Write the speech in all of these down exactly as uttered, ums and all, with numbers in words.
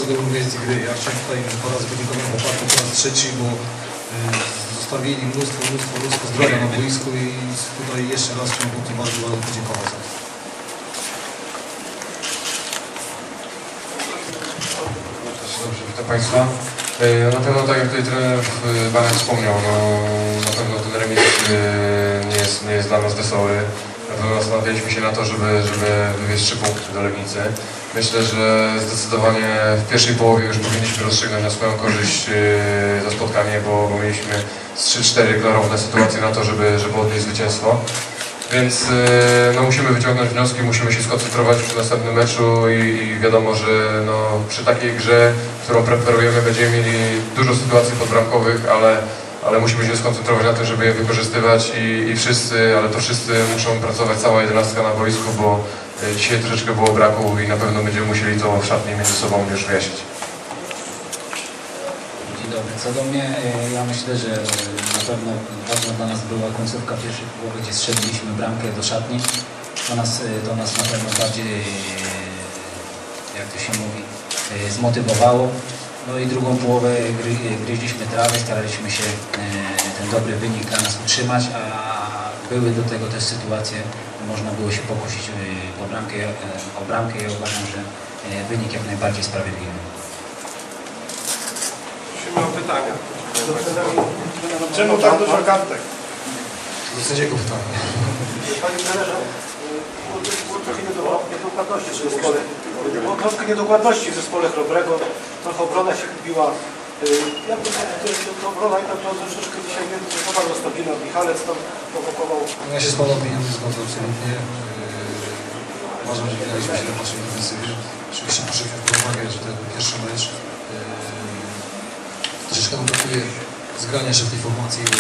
dobrą organizację gry. Ja chciałem tutaj po raz podziękować chłopakom po raz trzeci, bo zostawili mnóstwo, mnóstwo, mnóstwo zdrowia na boisku i tutaj jeszcze raz chciałem bardzo, bardzo, bardzo podziękować. Dobrze, witam Państwa. Na pewno, tak jak tutaj trener Banek wspomniał, no, na pewno ten remis nie jest, nie jest dla nas wesoły. Na pewno zastanawialiśmy się na to, żeby, żeby wywieźć trzy punkty do Legnicy. Myślę, że zdecydowanie w pierwszej połowie już powinniśmy rozstrzygnąć na swoją korzyść to spotkanie, bo, bo mieliśmy z trzy cztery klarowne sytuacje na to, żeby, żeby odnieść zwycięstwo. Więc no, musimy wyciągnąć wnioski, musimy się skoncentrować w następnym meczu i, i wiadomo, że no, przy takiej grze, którą preferujemy, będziemy mieli dużo sytuacji podbramkowych, ale, ale musimy się skoncentrować na tym, żeby je wykorzystywać i, i wszyscy, ale to wszyscy muszą pracować, cała jedenastka na boisku, bo dzisiaj troszeczkę było braku i na pewno będziemy musieli to w szatni między sobą już wyjaśnić. Dzień dobry. Co do mnie, ja myślę, że na pewno ważna dla nas była końcówka pierwszej połowy, gdzie strzeliliśmy bramkę do szatni. To nas, to nas na pewno bardziej, jak to się mówi, zmotywowało. No i drugą połowę gry, gryźliśmy trawę, staraliśmy się ten dobry wynik dla nas utrzymać, a były do tego też sytuacje, można było się pokusić o bramkę, o bramkę i uważam, że wynik jak najbardziej sprawiedliwy. Mam pytania. Czemu tak dużo kartek? Do sędziego pytania. Panie trenerze, było trochę niedokładności w zespole. Było troszkę niedokładności w zespole Chrobrego. Trochę obrona się chybiła. Ja bym to obrona i tam to troszeczkę dzisiaj nie bardzo stabilna. Michalec tam prowokował. Ja się z Panem opinią nie zgodzę absolutnie. Uważam, że graliśmy się na naszej defensywie. Oczywiście muszę wziąć pod uwagę, że ten pierwszy mecz troszeczkę nam brakuje zgrania się w tej formacji, bo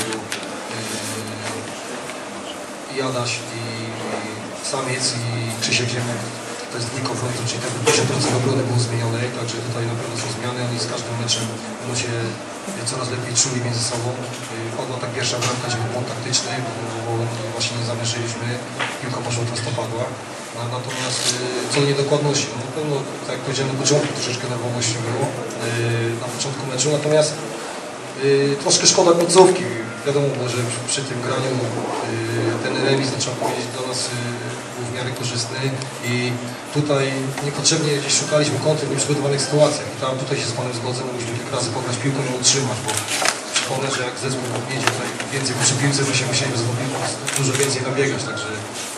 i Adaś, i Samiec, i Krzysiek Ziemek to jest dwójka frontu, czyli tak pięćdziesiąt procent obrony było zmienione, także tutaj na pewno są zmiany, oni z każdym meczem będą się coraz lepiej czuli między sobą. Padła tak pierwsza bramka, gdzie był błąd taktyczny, bo, bo właśnie nie zamierzyliśmy, piłka poszła prosto padła. Natomiast co do niedokładności, no na pewno, tak jak powiedziałem na początku, troszeczkę nerwowości było na początku meczu, natomiast yy, troszkę szkoda końcówki. Wiadomo, że przy, przy tym graniu yy, ten remis, no, trzeba powiedzieć, dla nas yy, był w miarę korzystny i tutaj niepotrzebnie gdzieś szukaliśmy kontry w nieprzygotowanych sytuacjach. I tam tutaj się z Panem zgodzę, mogliśmy kilka razy pograć piłką i utrzymać, bo przypomnę, że jak zespół jedzie tutaj więcej przy piłce, to się musieli dużo więcej nabiegać, także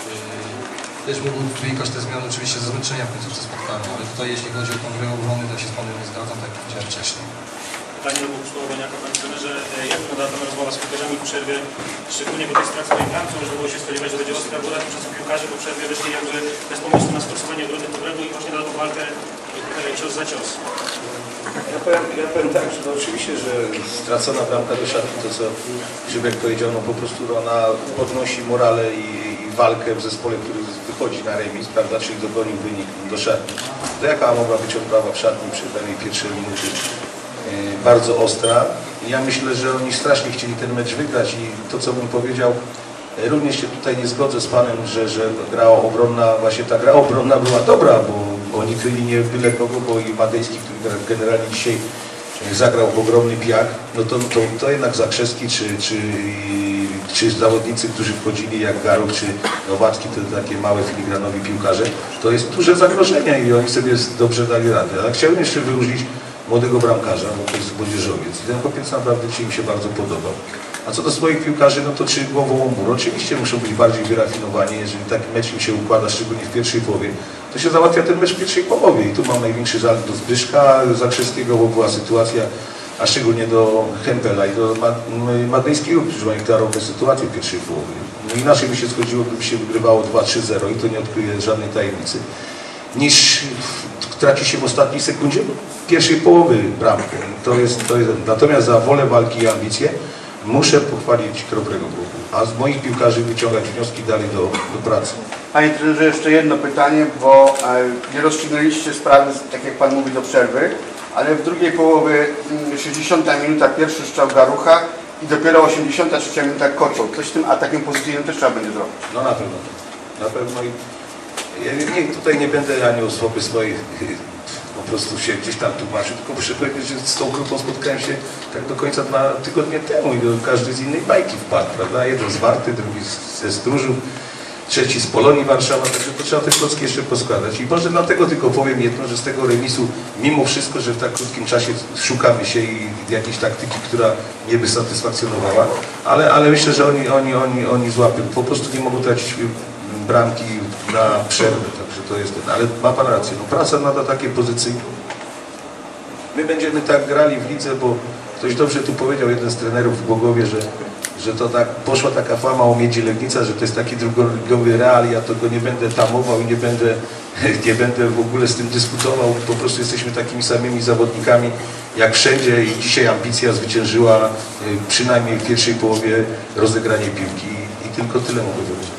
też mogą wynikać te zmiany oczywiście ze zmęczenia w końcówce spotkania, ale tutaj jeśli chodzi o tą grę obrony, to ja się z Panem nie zgadzam, tak jak powiedziałem wcześniej. Pytanie do Boguszławoniaka, Panie trenerze, jak wygląda ta rozmowa z piłkarzami w przerwie, szczególnie po tej straconej bramce, można było się spodziewać, że będzie ostra woda, tymczasem piłkarze po przerwie weszli jakby bez pomysłu na sforsowanie obrony dobrego i właśnie na tą walkę cios za cios. Ja powiem, ja powiem tak, że no oczywiście, że stracona bramka do szatni, to co Grzybek powiedział, no po prostu ona podnosi morale i, i walkę w zespole, który wychodzi na remis, prawda, czyli dogonił wynik do szatni. To jaka mogła być odprawa w szatni przy danej pierwszej minuty? Yy, bardzo ostra. Ja myślę, że oni strasznie chcieli ten mecz wygrać i to, co bym powiedział, również się tutaj nie zgodzę z Panem, że, że gra obronna, właśnie ta gra obronna była dobra, bo oni kryli nie byle kogo, bo i Madejski, który generalnie dzisiaj zagrał w ogromny piach, no to, to, to jednak Zakrzewski czy, czy, czy zawodnicy, którzy wchodzili jak Garów czy Nowacki, to takie małe filigranowi piłkarze, to jest duże zagrożenie i oni sobie dobrze dali radę. Ale chciałbym jeszcze wyróżnić młodego bramkarza, bo to jest młodzieżowiec i ten chłopiec naprawdę ci mi się bardzo podobał. A co do swoich piłkarzy, no to czy głową o mur? Oczywiście muszą być bardziej wyrafinowani, jeżeli taki mecz im się układa, szczególnie w pierwszej połowie, to się załatwia ten mecz w pierwszej połowie i tu mam największy żal do Zbyszka Zakrzewskiego, bo była sytuacja, a szczególnie do Hempela i do Madejskiego, którzy mają klarowne sytuacje w pierwszej połowie. No inaczej by się schodziło, gdyby się wygrywało dwa trzy zero i to nie odkryje żadnej tajemnicy, niż traci się w ostatniej sekundzie pierwszej połowy bramkę. To jest, to jest, natomiast za wolę walki i ambicje muszę pochwalić Chrobrego Głowu, a z moich piłkarzy wyciągać wnioski dalej do, do pracy. Panie trenerze, jeszcze jedno pytanie, bo e, nie rozstrzygnęliście sprawy, tak jak Pan mówi, do przerwy, ale w drugiej połowie sześćdziesiąta minuta pierwszy strzał Garucha i dopiero osiemdziesiąta trzecia minuta Koczoł. Coś z tym atakiem pozytywnym też trzeba będzie zrobić. No na pewno. Na pewno i ja nie, tutaj nie będę ani osoby swojej prostu się gdzieś tam tłumaczył, tylko muszę powiedzieć, że z tą grupą spotkałem się tak do końca dwa tygodnie temu i każdy z innej bajki wpadł, prawda? Jeden z Warty, drugi ze Stróżów, trzeci z Polonii Warszawa, także to trzeba te klocki jeszcze poskładać. I może dlatego tylko powiem jedno, że z tego remisu, mimo wszystko, że w tak krótkim czasie szukamy się i jakiejś taktyki, która mnie by satysfakcjonowała, ale, ale myślę, że oni, oni, oni, oni złapią. Po prostu nie mogą tracić bramki na przerwę, także to jest ten. Ale ma Pan rację, no, praca nada takie pozycje. My będziemy tak grali w lidze, bo ktoś dobrze tu powiedział, jeden z trenerów w Głogowie, że że to tak poszła taka fama o Miedzi Legnica, że to jest taki drugoligowy Real, ja to go nie będę tamował i nie będę, nie będę w ogóle z tym dyskutował, po prostu jesteśmy takimi samymi zawodnikami jak wszędzie i dzisiaj ambicja zwyciężyła przynajmniej w pierwszej połowie rozegranie piłki i tylko tyle mogę powiedzieć.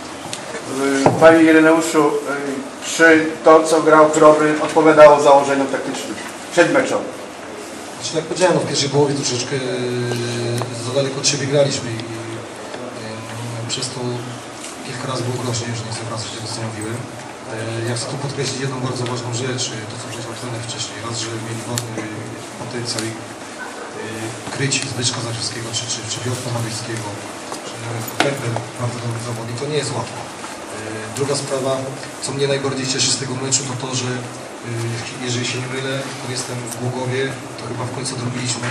Panie Ireneuszu, czy to, co grał Chrobry, odpowiadało założeniom taktycznym przed meczem? Znaczy, jak powiedziałem, no, w pierwszej połowie troszeczkę e, za daleko od siebie graliśmy i e, przez to kilka razy było groźnie, że nie chcę wracać tego, co mówiłem. E, ja chcę tu podkreślić jedną bardzo ważną rzecz, to co powiedział trener wcześniej. Raz, że mieli ważny potencjał i e, kryć Zbyszka Zaczewskiego czy, czy, czy Piotra Maryjskiego, czy nawet Kemper, bardzo dobry zawodnik, to nie jest łatwo. E, druga sprawa, co mnie najbardziej cieszy z tego meczu, to to, że jeżeli się nie mylę, to jestem w Głogowie, to chyba w końcu odrobiliśmy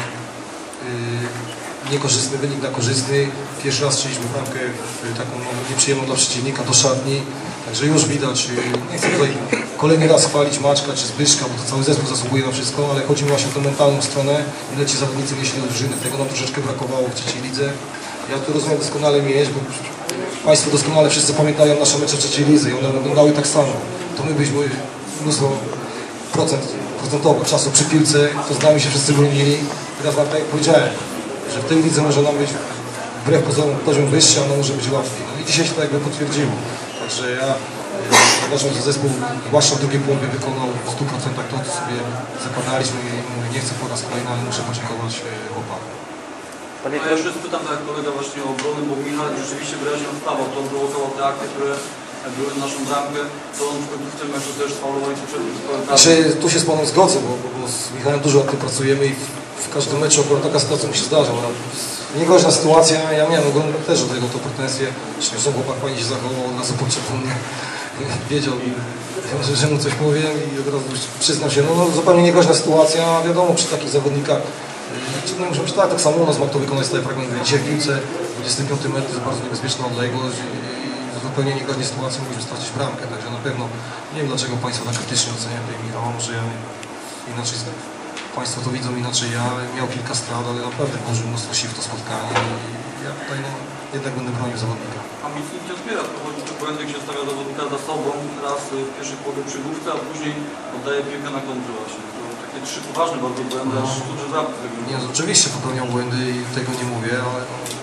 yy, niekorzystny wynik na korzystny. Pierwszy raz strzeliśmy bramkę taką no, nieprzyjemną dla przeciwnika do szatni, także już widać, yy, nie chcę tutaj kolejny raz chwalić Maczka czy Zbyszka, bo to cały zespół zasługuje na wszystko, ale chodzi mi właśnie o tę mentalną stronę, ile ci zawodnicy wnieśli do drużyny, tego nam troszeczkę brakowało w trzeciej lidze. Ja tu rozumiem doskonale mieć, bo Państwo doskonale wszyscy pamiętają nasze mecze w trzeciej lidze i one wyglądały tak samo. To my byśmy mnóstwo procent, procentowo czasu przy piłce, to z nami się wszyscy bronili. Teraz tak jak powiedziałem, że w tej lidze może nam być wbrew pozorom poziom wyższy, a no może być łatwiej. No i dzisiaj się to jakby potwierdziło. Także ja e, uważam, że zespół, zwłaszcza w drugiej połowie, wykonał w stu procentach to, co sobie zakładaliśmy i mówię, nie chcę po raz kolejny, ale muszę podziękować e, chłopakom. A ja jeszcze spytam tak jak kolega właśnie o obrony, bo Michał rzeczywiście wyraźnie odstawał, to on prowokował te akty, które były naszą bramkę, to on w tym meczu też faulowali poprzednim. Znaczy, tu się z Panem zgodzę, bo, bo z Michałem dużo nad tym pracujemy i w, w każdym meczu akurat taka sytuacja mi się zdarza. No, niegroźna sytuacja, ja miałem ogromne też do tego to pretensje. Zresztą chłopak fajnie się zachował, od razu podszedł mnie, wiedział, że, że mu coś powiem i od razu przyznał się. No, no zupełnie niegroźna sytuacja, wiadomo, przy takich zawodnikach. No, muszę być tak, tak samo u nas ma kto wykonać stałe fragmenty. Dzisiaj w piłce dwudziesty piąty metr jest bardzo niebezpieczna odległość i, i zupełnie niegroźnej sytuacji mogliśmy stracić bramkę, także na pewno nie wiem dlaczego Państwo tak krytycznie oceniają tej Michała, może ja inaczej, Państwo to widzą inaczej, ja miał kilka strat, ale naprawdę włożył mnóstwo sił w to spotkanie i ja tutaj no, jednak będę bronił zawodnika. A mi nie odbiera, to chodzi, że Błędek się stawia zawodnika za sobą, raz w pierwszej połowie przy główce, a później oddaje piłkę na kontrę właśnie. Takie trzy poważne bardzo błędy, aż duży zapis. Nie, no, oczywiście popełniał błędy i tego nie mówię, ale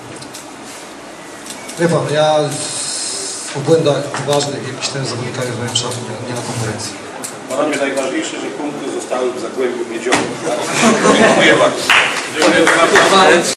wie Pan, ja o błędach poważnych jakichś ten zawodnikami rozmawiam szafie, nie na konferencji. Dla mnie najważniejsze, że punkty zostały w Zagłębiu Miedziowym. Dziękuję bardzo.